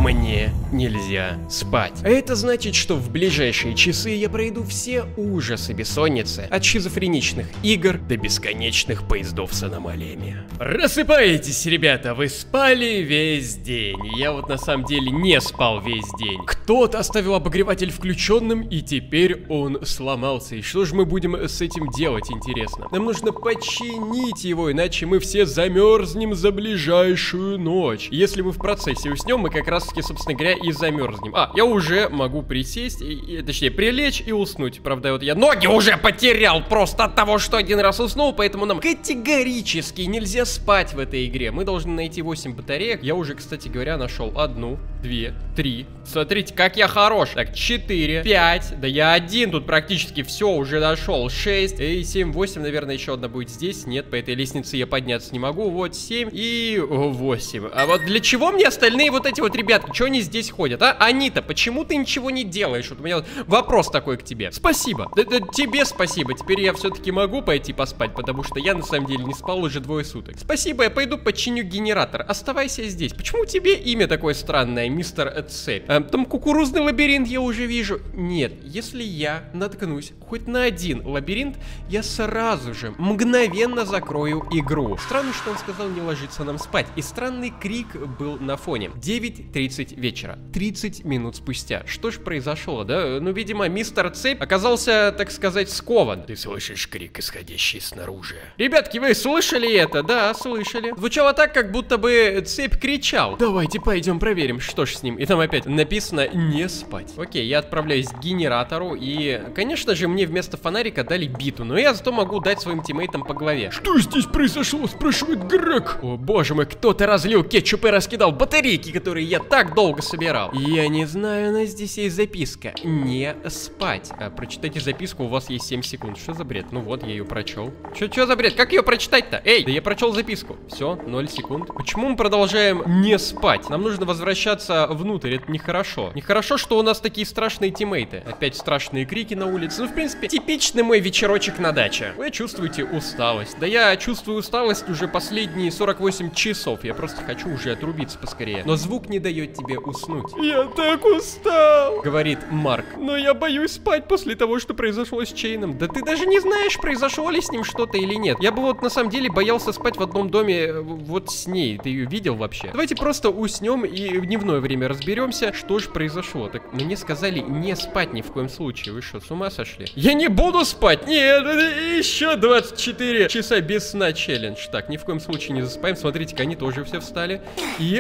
мне нельзя спать. А это значит, что в ближайшие часы я пройду все ужасы бессонницы, от шизофреничных игр до бесконечных поездов с аномалиями. Просыпаетесь, ребята, вы спали весь день. Я вот на самом деле не спал весь день. Кто-то оставил обогреватель включенным, и теперь он сломался. И что же мы будем с этим делать, интересно? Нам нужно починить его, иначе мы все замерзнем за ближайшую ночь. Если мы в процессе уснем, мы как раз таки, собственно говоря, и замерзнем. Я уже могу присесть, точнее, прилечь и уснуть. Правда, вот я ноги уже потерял просто от того, что один раз уснул, поэтому нам категорически нельзя спать в этой игре. Мы должны найти 8 батареек. Я уже, кстати говоря, нашел 1, 2, 3. Смотрите, как я хорош. Так, 4, 5. Да я один тут практически все уже дошел. 6, 7, 8, наверное, еще одна будет здесь. Нет, по этой лестнице я подняться не могу. Вот 7 и 8. А вот для чего мне остальные вот эти вот ребятки? Что они здесь ходят, а? Анита, почему ты ничего не делаешь? Вот у меня вот вопрос такой к тебе. Спасибо. Да, тебе спасибо. Теперь я все-таки могу пойти поспать, потому что я на самом деле не спал уже 2 суток. Спасибо, я пойду починю генератор. Оставайся здесь. Почему тебе имя такое странное, мистер Цепь? Там кукурузный лабиринт я уже вижу. Нет, если я наткнусь хоть на один лабиринт, я сразу же, мгновенно закрою игру. Странно, что он сказал не ложиться нам спать. И странный крик был на фоне. 9:30 вечера. 30 минут спустя. Что ж произошло, да? Ну, видимо, мистер Цепь оказался, так сказать, скован. Ты слышишь крик, исходящий снаружи? Ребятки, вы слышали это? Да, слышали. Звучало так, как будто бы Цепь кричал. Давайте пойдем проверим, что ж с ним. И там опять написано «не спать». Окей, я отправляюсь к генератору. И, конечно же, мне вместо фонарика дали биту. Но я зато могу дать своим тиммейтам по голове. Что здесь произошло? Спрашивает Грег. О, боже мой, кто-то разлил кетчуп и раскидал батарейки, которые я так долго собирал. Я не знаю, но здесь есть записка. Не спать. Прочитайте записку, у вас есть 7 секунд. Что за бред? Ну вот, я ее прочел. Что за бред? Как ее прочитать-то? Эй, да я прочел записку. Все, 0 секунд. Почему мы продолжаем не спать? Нам нужно возвращаться внутрь, это нехорошо. Нехорошо, что у нас такие страшные тиммейты. Опять страшные крики на улице. Ну, в принципе, типичный мой вечерочек на даче. Вы чувствуете усталость. Да я чувствую усталость уже последние 48 часов. Я просто хочу уже отрубиться поскорее. Но звук не дает тебе уснуть. Я так устал, говорит Марк. Но я боюсь спать после того, что произошло с Чейном. Да ты даже не знаешь, произошло ли с ним что-то или нет. Я бы вот на самом деле боялся спать в одном доме вот с ней. Ты ее видел вообще? Давайте просто уснем и в дневное время разберемся, что же произошло. Так мне сказали не спать ни в коем случае. Вы что, с ума сошли? Я не буду спать! Нет, еще 24 часа без сна челлендж. Так, ни в коем случае не заспаем. Смотрите-ка, они тоже все встали. И...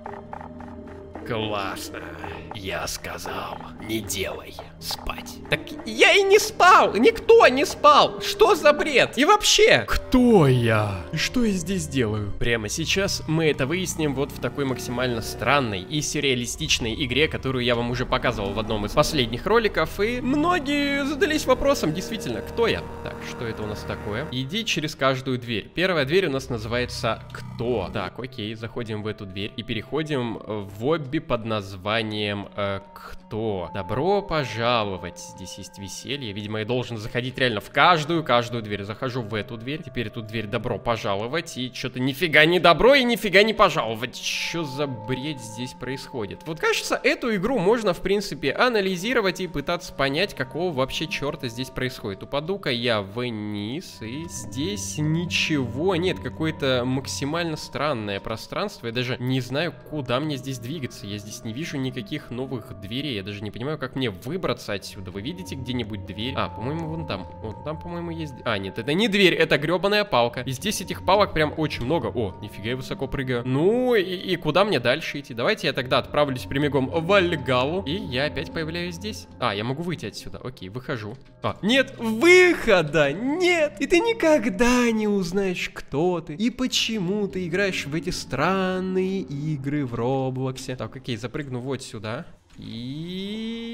Классно. Я сказал, не делай спать. Так я и не спал. Никто не спал. Что за бред? И вообще, кто я? И что я здесь делаю? Прямо сейчас мы это выясним вот в такой максимально странной и сюрреалистичной игре, которую я вам уже показывал в одном из последних роликов. И многие задались вопросом, действительно, кто я? Так, что это у нас такое? Иди через каждую дверь. Первая дверь у нас называется «Кто?». Так, окей, заходим в эту дверь и переходим в обби под названием «Кто?». Добро пожаловать. Здесь есть веселье. Видимо, я должен заходить реально в каждую дверь. Захожу в эту дверь. Теперь эту дверь «Добро пожаловать». И что-то нифига не добро и нифига не пожаловать. Что за бред здесь происходит? Вот кажется, эту игру можно, в принципе, анализировать и пытаться понять, какого вообще черта здесь происходит. Упаду-ка я вниз, и здесь ничего нет. Какое-то максимально странное пространство. Я даже не знаю, куда мне здесь двигаться. Я здесь не вижу никаких новых дверей. Я даже не понимаю, как мне выбраться отсюда. Вы видите где-нибудь дверь? По-моему, вон там. Вот там, по-моему, есть... нет, это не дверь, это гребаная палка. И здесь этих палок прям очень много. О, нифига, я высоко прыгаю. Ну, и куда мне дальше идти? Давайте я тогда отправлюсь прямиком в Вальгаллу. И я опять появляюсь здесь. Я могу выйти отсюда. Окей, выхожу. Нет, выхода нет! И ты никогда не узнаешь, кто ты и почему ты играешь в эти странные игры в Роблоксе. Так, окей, запрыгну вот сюда. И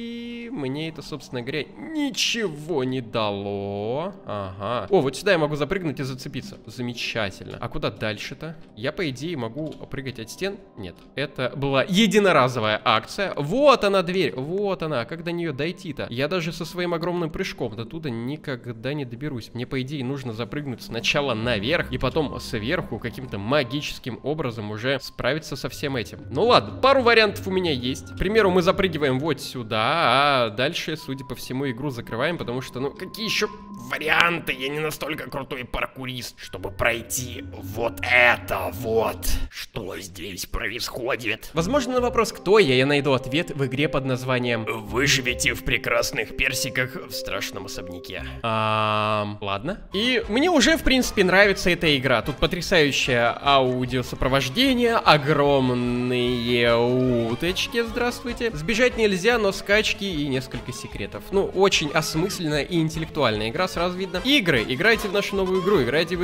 И мне это, собственно говоря, ничего не дало. Ага. О, вот сюда я могу запрыгнуть и зацепиться. Замечательно. А куда дальше-то? Я, по идее, могу прыгать от стен? Нет. Это была единоразовая акция. Вот она, дверь. Вот она. Как до нее дойти-то? Я даже со своим огромным прыжком до туда никогда не доберусь. Мне, по идее, нужно запрыгнуть сначала наверх, и потом сверху каким-то магическим образом уже справиться со всем этим. Ну ладно, пару вариантов у меня есть. К примеру, мы запрыгиваем вот сюда, а дальше, судя по всему, игру закрываем, потому что, ну, какие еще варианты? Я не настолько крутой паркурист, чтобы пройти вот это вот. Что здесь происходит? Возможно, на вопрос, кто я найду ответ в игре под названием «Выживите в прекрасных персиках в страшном особняке». Ладно. И мне уже, в принципе, нравится эта игра. Тут потрясающее аудиосопровождение, огромные уточки, здравствуйте. Сбежать нельзя, но скачки и несколько секретов. Ну, очень осмысленная и интеллектуальная игра, сразу видно. Игры, играйте в нашу новую игру, играйте.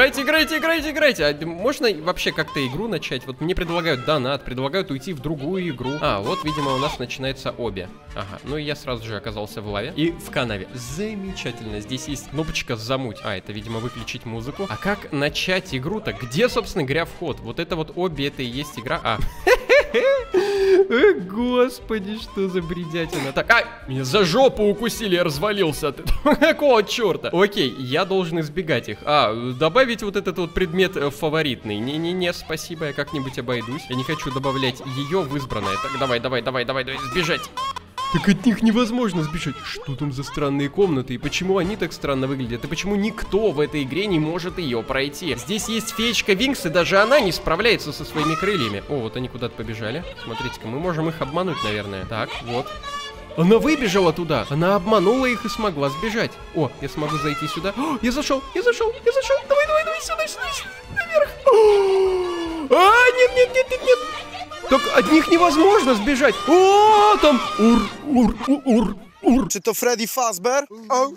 А можно вообще как-то игру начать? Вот мне предлагают донат, предлагают уйти в другую игру. А, вот, видимо, у нас начинается обе. Ага, ну и я сразу же оказался в лаве и в канаве. Замечательно, здесь есть кнопочка замуть. А, это, видимо, выключить музыку. А как начать игру-то? Где, собственно говоря, вход? Вот это вот обе, это и есть игра. А, господи, что за бредятина. Так, меня за жопу укусили, я развалился от этого. Какого черта? Окей, я должен избегать их. Добавить вот этот вот предмет фаворитный. Не-не-не, спасибо, я как-нибудь обойдусь. Я не хочу добавлять ее в избранное. Так, давай, сбежать. Так от них невозможно сбежать. Что там за странные комнаты? И почему они так странно выглядят? И почему никто в этой игре не может ее пройти? Здесь есть феечка Винкс, и даже она не справляется со своими крыльями. О, вот они куда-то побежали. Смотрите-ка, мы можем их обмануть, наверное. Так, вот. Она выбежала туда. Она обманула их и смогла сбежать. О, я смогу зайти сюда. О, я зашел. Давай, сюда, наверх. Нет. Так от них невозможно сбежать. О, там ур. Это Фредди Фазбер?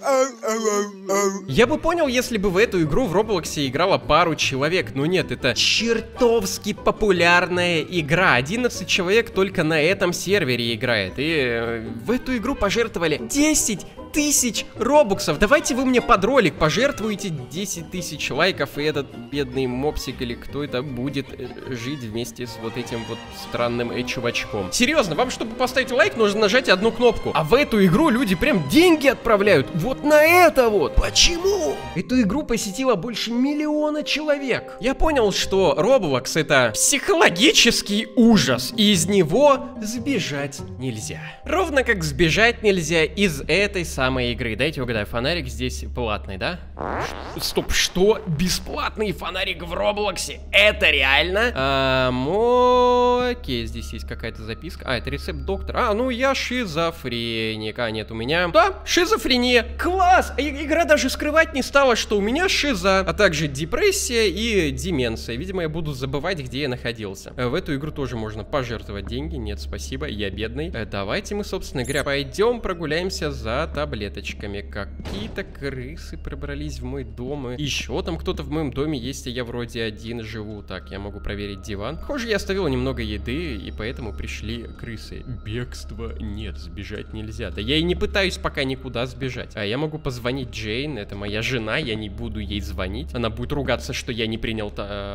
Я бы понял, если бы в эту игру в Роблоксе играло пару человек. Но нет, это чертовски популярная игра. 11 человек только на этом сервере играет. И в эту игру пожертвовали 10 тысяч робоксов. Давайте вы мне под ролик пожертвуете 10 тысяч лайков, и этот бедный мопсик или кто это будет жить вместе с вот этим вот странным чувачком. Серьезно, вам, чтобы поставить лайк, нужно нажать одну кнопку. А в эту игру люди прям деньги отправляют. Вот на это вот. Почему? Эту игру посетило больше 1 миллиона человек. Я понял, что Roblox — это психологический ужас, и из него сбежать нельзя. Ровно как сбежать нельзя из этой самой игры. Дайте угадаю, фонарик здесь платный, да? Стоп, что? Бесплатный фонарик в Роблоксе? Это реально? Окей, здесь есть какая-то записка. Это рецепт доктора. Ну я шизофреник. Нет, у меня... Да, шизофрения. Класс! Игра даже скрывать не стала, что у меня шиза, а также депрессия и деменция. Видимо, я буду забывать, где я находился. В эту игру тоже можно пожертвовать деньги. Нет, спасибо, я бедный. Давайте мы, собственно говоря, пойдем прогуляемся за таблеточками. Какие-то крысы пробрались в мой дом. Еще там кто-то в моем доме есть, а я вроде один живу. Так, я могу проверить диван. Похоже, я оставил немного еды, и поэтому пришли крысы. Бегство нет, сбежать нельзя. Да я и не пытаюсь пока никуда сбежать. Я могу позвонить Джейн, это моя жена, я не буду ей звонить. Она будет ругаться, что я не принял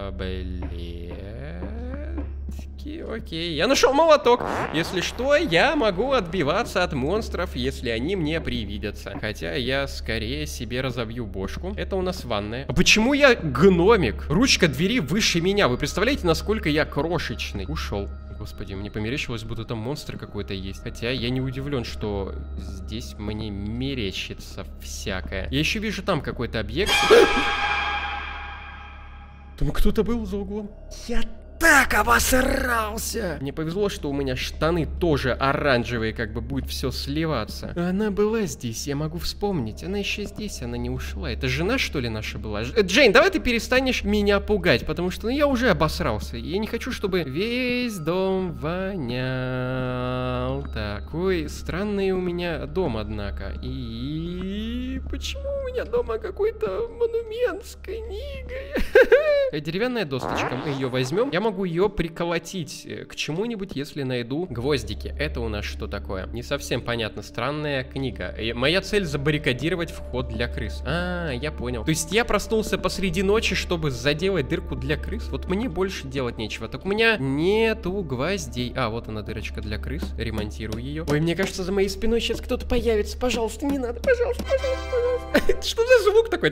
Окей, я нашел молоток. Если что, я могу отбиваться от монстров, если они мне привидятся. Хотя я скорее себе разобью бошку. Это у нас ванная. А почему я гномик? Ручка двери выше меня. Вы представляете, насколько я крошечный? Ушел. Господи, мне померещилось, будто там монстр какой-то есть. Хотя я не удивлен, что здесь мне мерещится всякое. Я еще вижу там какой-то объект. Там кто-то был за углом. Я так обосрался! Мне повезло, что у меня штаны тоже оранжевые, как бы будет все сливаться. Она была здесь, я могу вспомнить. Она еще здесь, она не ушла. Это жена, что ли, наша была? Джейн, давай ты перестанешь меня пугать, потому что я уже обосрался. Я не хочу, чтобы весь дом вонял. Такой странный у меня дом, однако. И почему у меня дома какой-то монумент с книгой? Деревянная досточка, мы ее возьмем. Я могу могу ее приколотить к чему-нибудь, если найду гвоздики. Это у нас что такое? Не совсем понятно. Странная книга. Моя цель — забаррикадировать вход для крыс. А, я понял. То есть я проснулся посреди ночи, чтобы заделать дырку для крыс? Вот мне больше делать нечего. Так у меня нету гвоздей. А, вот она, дырочка для крыс. Ремонтирую ее. Ой, мне кажется, за моей спиной сейчас кто-то появится. Пожалуйста, не надо. Пожалуйста, пожалуйста. Что за звук такой?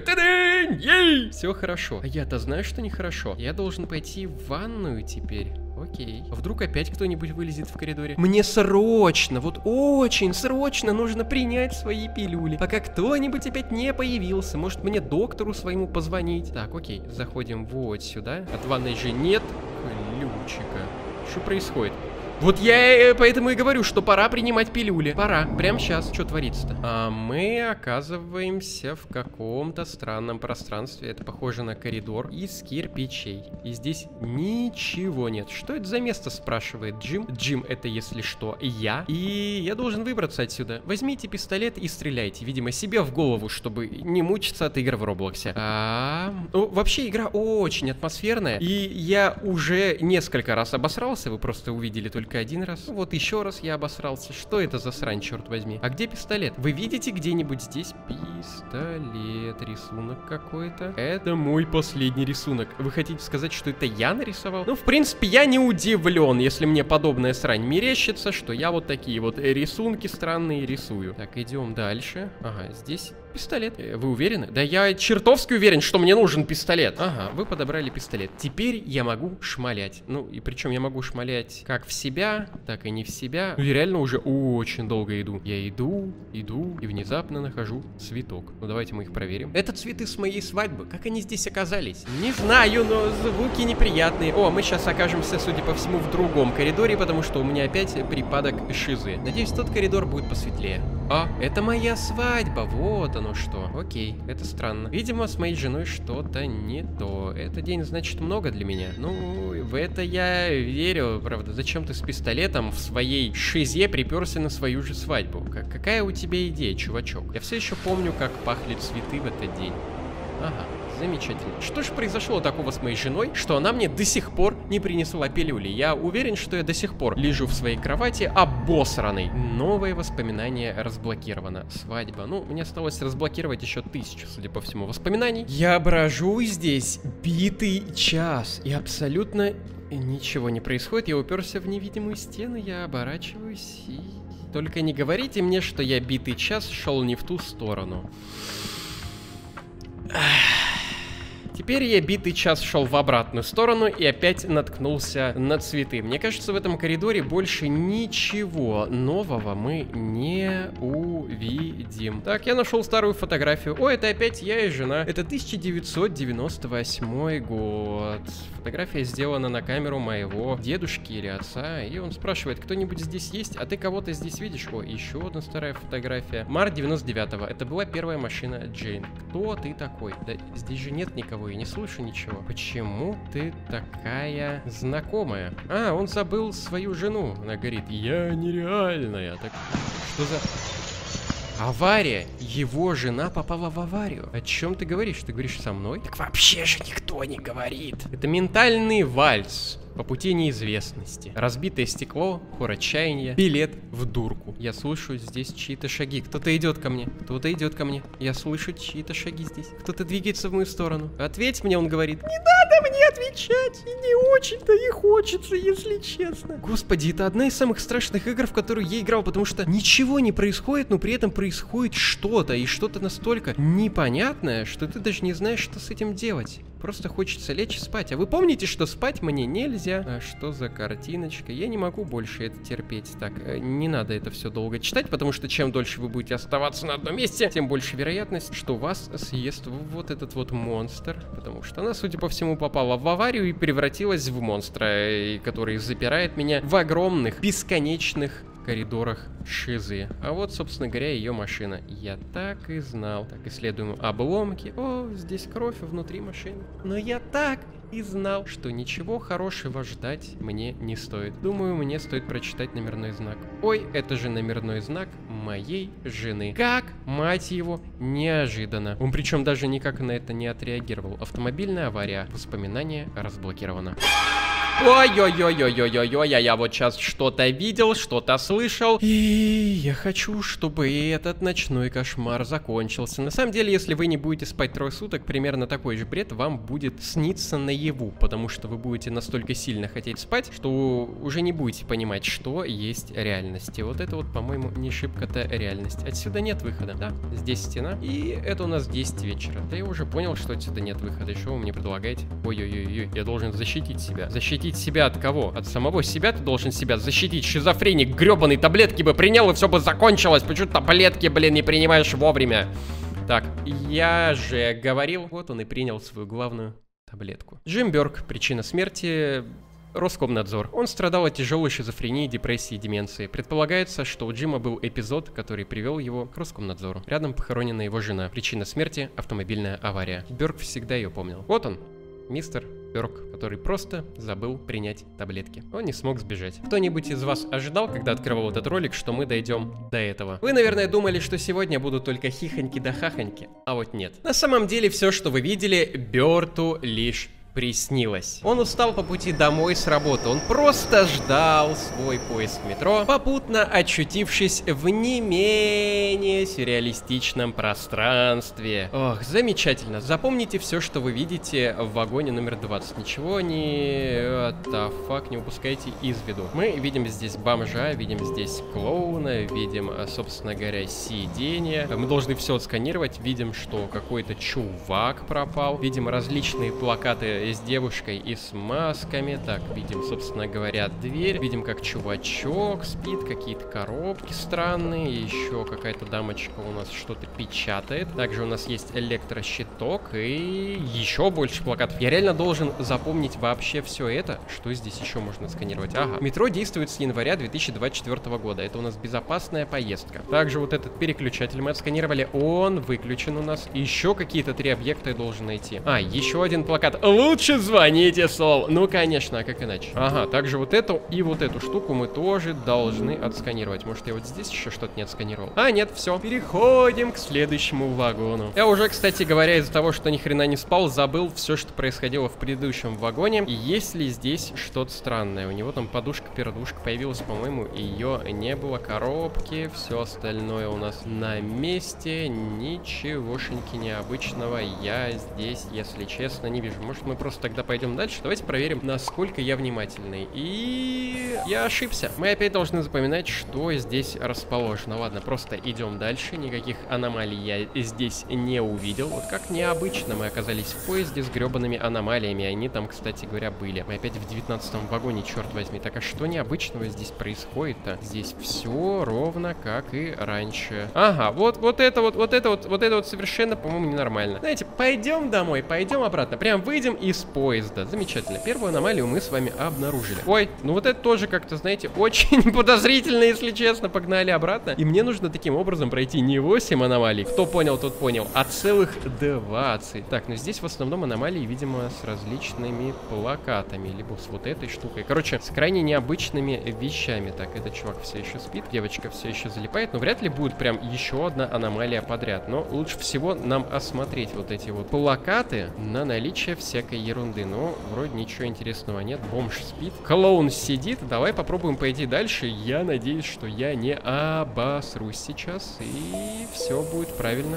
Ей! Все хорошо. А я-то знаю, что нехорошо. Я должен пойти в ванную теперь. Окей. А вдруг опять кто-нибудь вылезет в коридоре? Мне срочно, вот очень срочно нужно принять свои пилюли, пока кто-нибудь опять не появился. Может, мне доктору своему позвонить? Так, окей, заходим вот сюда. От ванной же нет ключика. Что происходит? Вот я поэтому и говорю, что пора принимать пилюли. Пора. Прямо сейчас. Что творится-то? А мы оказываемся в каком-то странном пространстве. Это похоже на коридор из кирпичей. И здесь ничего нет. Что это за место, спрашивает Джим. Джим — это, если что, я. И я должен выбраться отсюда. Возьмите пистолет и стреляйте. Видимо, себе в голову, чтобы не мучиться от игр в Роблоксе. Вообще, игра очень атмосферная. И я уже несколько раз обосрался. Вы просто увидели только один раз. Вот еще раз я обосрался. Что это за срань, черт возьми? А где пистолет? Вы видите где-нибудь здесь пистолет? Рисунок какой-то. Это мой последний рисунок. Вы хотите сказать, что это я нарисовал? Ну, в принципе, я не удивлен, если мне подобная срань мерещится, что я вот такие вот рисунки странные рисую. Так, идем дальше. Ага, здесь пистолет. Вы уверены? Да я чертовски уверен, что мне нужен пистолет. Ага, вы подобрали пистолет. Теперь я могу шмалять. Ну, и причем я могу шмалять как в себя, так и не в себя. Ну, я реально уже очень долго иду. Я иду и внезапно нахожу цветок. Ну, давайте мы их проверим. Это цветы с моей свадьбы. Как они здесь оказались? Не знаю, но звуки неприятные. О, мы сейчас окажемся, судя по всему, в другом коридоре, потому что у меня опять припадок шизы. Надеюсь, тот коридор будет посветлее. А, это моя свадьба. Вот оно что. Окей, это странно. Видимо, с моей женой что-то не то. Этот день значит много для меня. Ну, в это я верю, правда. Зачем ты с пистолетом в своей шизе приперся на свою же свадьбу? Какая у тебя идея, чувачок? Я все еще помню, как пахли цветы в этот день. Ага. Замечательно. Что же произошло такого с моей женой, что она мне до сих пор не принесла пилюли? Я уверен, что я до сих пор лежу в своей кровати обосранный. Новое воспоминание разблокировано. Свадьба. Ну, мне осталось разблокировать еще 1000, судя по всему, воспоминаний. Я брожу здесь битый час. И абсолютно ничего не происходит. Я уперся в невидимую стену. Я оборачиваюсь и... Только не говорите мне, что я битый час шел не в ту сторону. Теперь я битый час шел в обратную сторону и опять наткнулся на цветы. Мне кажется, в этом коридоре больше ничего нового мы не увидим. Так, я нашел старую фотографию. О, это опять я и жена. Это 1998 год. Фотография сделана на камеру моего дедушки или отца. И он спрашивает, кто-нибудь здесь есть? А ты кого-то здесь видишь? О, еще одна старая фотография. Март 99-го. Это была первая машина Джейн. Кто ты такой? Да здесь же нет никого. Я не слышу ничего. Почему ты такая знакомая? А, он забыл свою жену. Она говорит, я нереальная. Так, что за... Авария. Его жена попала в аварию. О чем ты говоришь? Ты говоришь со мной? Так вообще же никто не говорит. Это ментальный вальс по пути неизвестности. Разбитое стекло, хор отчаяния, билет в дурку. Я слышу здесь чьи-то шаги. Кто-то идет ко мне. Кто-то идет ко мне. Я слышу чьи-то шаги здесь. Кто-то двигается в мою сторону. Ответь мне, он говорит. Не надо мне отвечать. И не очень-то и хочется, если честно. Господи, это одна из самых страшных игр, в которую я играл, потому что ничего не происходит, но при этом происходит что-то. И что-то настолько непонятное, что ты даже не знаешь, что с этим делать. Просто хочется лечь и спать. А вы помните, что спать мне нельзя? А что за картиночка? Я не могу больше это терпеть. Так, не надо это все долго читать, потому что чем дольше вы будете оставаться на одном месте, тем больше вероятность, что вас съест вот этот вот монстр. Потому что она, судя по всему, попала в аварию и превратилась в монстра, который запирает меня в огромных, бесконечных коридорах шизы. А вот, собственно говоря, ее машина. Я так и знал. Так, исследуем обломки. О, здесь кровь внутри машины. Но я так и знал, что ничего хорошего ждать мне не стоит. Думаю, мне стоит прочитать номерной знак. Ой, это же номерной знак моей жены. Как, мать его, неожиданно. Он причем даже никак на это не отреагировал. Автомобильная авария. Воспоминание разблокировано. Ой-ой-ой-ой-ой-ой-ой, я вот сейчас что-то видел, что-то слышал. И я хочу, чтобы этот ночной кошмар закончился. На самом деле, если вы не будете спать 3 суток, примерно такой же бред вам будет сниться наяву, потому что вы будете настолько сильно хотеть спать, что уже не будете понимать, что есть реальность. И вот это вот, по-моему, не шибко-то реальность. Отсюда нет выхода, да? Здесь стена, и это у нас 10 вечера. Да я уже понял, что отсюда нет выхода. И что вы мне предлагаете? Ой-ой-ой-ой, я должен защитить себя. Защитить себя от кого? От самого себя ты должен себя защитить. Шизофреник гребаный, таблетки бы принял, и все бы закончилось. Почему таблетки, блин, не принимаешь вовремя? Так, я же говорил. Вот он и принял свою главную таблетку. Джим Бёрк. Причина смерти... Роскомнадзор. Он страдал от тяжелой шизофрении, депрессии и деменции. Предполагается, что у Джима был эпизод, который привел его к Роскомнадзору. Рядом похоронена его жена. Причина смерти — автомобильная авария. Бёрк всегда ее помнил. Вот он, мистер Бёрк, который просто забыл принять таблетки. Он не смог сбежать. Кто-нибудь из вас ожидал, когда открывал этот ролик, что мы дойдем до этого? Вы, наверное, думали, что сегодня будут только хихоньки да хахоньки. А вот нет. На самом деле, все, что вы видели, Бёрту лишь приснилось. Он устал по пути домой с работы. Он просто ждал свой поезд в метро, попутно очутившись в не менее сюрреалистичном пространстве. Ох, замечательно. Запомните все, что вы видите в вагоне номер 20. Ничего не упускайте из виду. Мы видим здесь бомжа, видим здесь клоуна, видим, собственно говоря, сиденье. Мы должны все отсканировать. Видим, что какой-то чувак пропал. Видим различные плакаты с девушкой и с масками. Так, видим, собственно говоря, дверь. Видим, как чувачок спит, какие-то коробки странные. Еще какая-то дамочка у нас что-то печатает. Также у нас есть электрощиток и еще больше плакатов. Я реально должен запомнить вообще все это. Что здесь еще можно сканировать? Ага. Метро действует с января 2024 года. Это у нас безопасная поездка. Также вот этот переключатель мы отсканировали. Он выключен у нас. Еще какие-то 3 объекта я должен найти. А, еще один плакат. Лучше звоните, Сол. Ну, конечно, а как иначе? Ага, также вот эту и вот эту штуку мы тоже должны отсканировать. Может, я вот здесь еще что-то не отсканировал? А, нет, все. Переходим к следующему вагону. Я уже, кстати говоря, из-за того, что ни хрена не спал, забыл все, что происходило в предыдущем вагоне. И есть ли здесь что-то странное? У него там подушка-пердушка появилась, по-моему, ее не было. Коробки, все остальное у нас на месте. Ничегошеньки необычного я здесь, если честно, не вижу. Может, мы просто тогда пойдем дальше? Давайте проверим, насколько я внимательный. И я ошибся. Мы опять должны запоминать, что здесь расположено. Ладно, просто идем дальше. Никаких аномалий я здесь не увидел. Вот как необычно мы оказались в поезде с гребаными аномалиями. Они там, кстати говоря, были. Мы опять в 19-м вагоне, черт возьми. Так, а что необычного здесь происходит-то? Здесь все ровно как и раньше. Ага, вот это совершенно, по-моему, ненормально. Знаете, пойдем домой, пойдем обратно. Прям выйдем из поезда. Замечательно. Первую аномалию мы с вами обнаружили. Ой, ну вот это тоже как-то, знаете, очень подозрительно, если честно. Погнали обратно. И мне нужно таким образом пройти не 8 аномалий. Кто понял, тот понял. А целых 20. Так, ну здесь в основном аномалии, видимо, с различными плакатами. Либо с вот этой штукой. Короче, с крайне необычными вещами. Так, этот чувак все еще спит. Девочка все еще залипает. Но вряд ли будет прям еще одна аномалия подряд. Но лучше всего нам осмотреть вот эти вот плакаты на наличие всякой ерунды. Но вроде ничего интересного нет. Бомж спит. Клоун сидит. Давай попробуем пойти дальше. Я надеюсь, что я не обосрусь сейчас. И все будет правильно.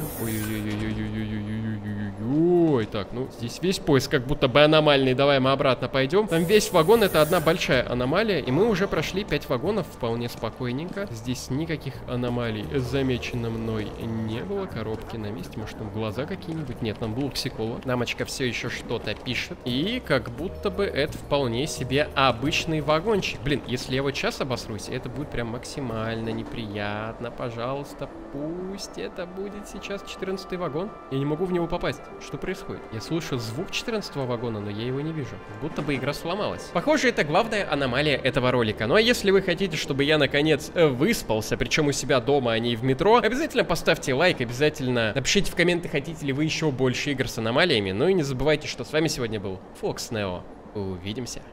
Ой-ой-ой-ой-ой-ой-ой-ой-ой-ой. Так, ну здесь весь поезд как будто бы аномальный. Давай мы обратно пойдем. Там весь вагон — это одна большая аномалия. И мы уже прошли 5 вагонов вполне спокойненько. Здесь никаких аномалий замечено мной не было. Коробки на месте. Может, там глаза какие-нибудь? Нет, там блоксикола. Дамочка все еще что-то пишет. И как будто бы это вполне себе обычный вагончик. Блин, если я вот сейчас обосрусь, это будет прям максимально неприятно. Пожалуйста, пусть это будет сейчас 14-й вагон. Я не могу в него попасть. Что происходит? Я слышу звук 14-го вагона, но я его не вижу. Как будто бы игра сломалась. Похоже, это главная аномалия этого ролика. Ну а если вы хотите, чтобы я наконец выспался, причем у себя дома, а не в метро, обязательно поставьте лайк, обязательно напишите в комменты, хотите ли вы еще больше игр с аномалиями. Ну и не забывайте, что с вами сегодня был Fox Neo. Увидимся.